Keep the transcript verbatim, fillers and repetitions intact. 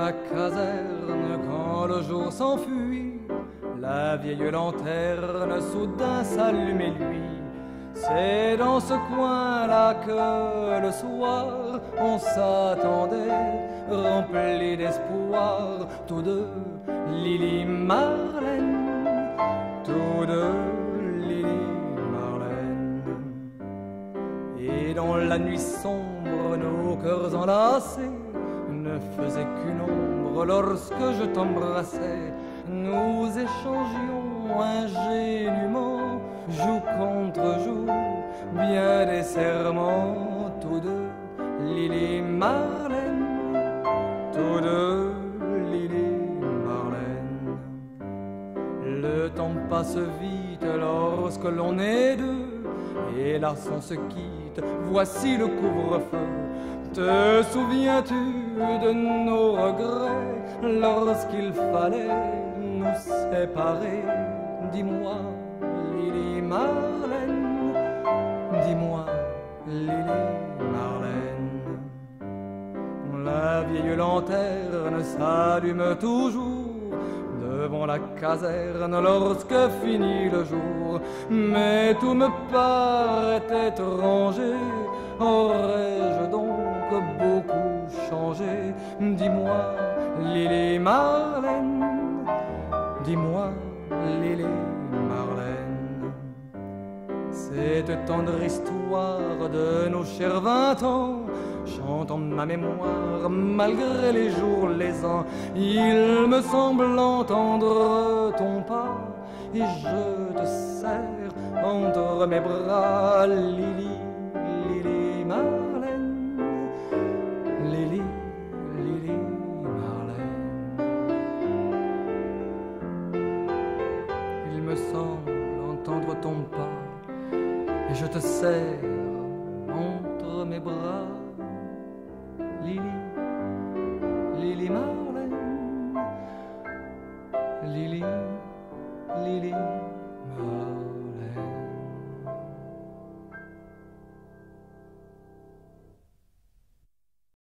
la caserne quand le jour s'enfuit, la vieille lanterne soudain s'allumait lui. C'est dans ce coin-là que le soir on s'attendait, rempli d'espoir, tous deux, Lili Marlène, tous deux, Lili Marlène. Et dans la nuit sombre, nos cœurs enlacés ne faisaient qu'une ombre lorsque je t'embrassais. Nous échangions ingénument, jour contre jour, bien des serments, tous deux, Lili Marlène, tous deux, Lili Marlène. Le temps passe vite lorsque l'on est deux, hélas on se quitte, voici le couvre-feu. Te souviens-tu de nos regrets lorsqu'il fallait nous séparer? Dis-moi, Lili Marlène, dis-moi, Lili Marlène. La vieille lanterne s'allume toujours devant la caserne lorsque finit le jour, mais tout me paraît étranger. Aurais-je donc beaucoup changé? Dis-moi, Lili Marlène, dis-moi, Lili Marlène. Cette tendre histoire de nos chers vingt ans chante en ma mémoire malgré les jours, les ans. Il me semble entendre ton pas et je te serre entre mes bras, Lili, Lili Marlène, Lili, Lili Marlène. Il me semble entendre ton pas et je te serre entre mes bras, Lili, Lili Marlène, Lili, Lili Marlène.